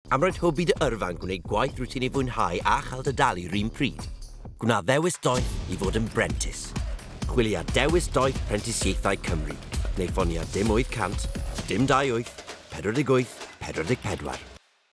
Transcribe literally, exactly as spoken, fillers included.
Am roed hybi dy yrfa'n gwneud gwaith rwyt ti'n ei fwynhau a chael dy dalu rhywun pryd. Gwna Dewis Doeth i fod yn brentis. Chwilio Dewis Doeth Prentisiaethau Cymru. Neu ffonia dim wyth cant, dim dau wyth, pedwar deg wyth, pedwar deg pedwar.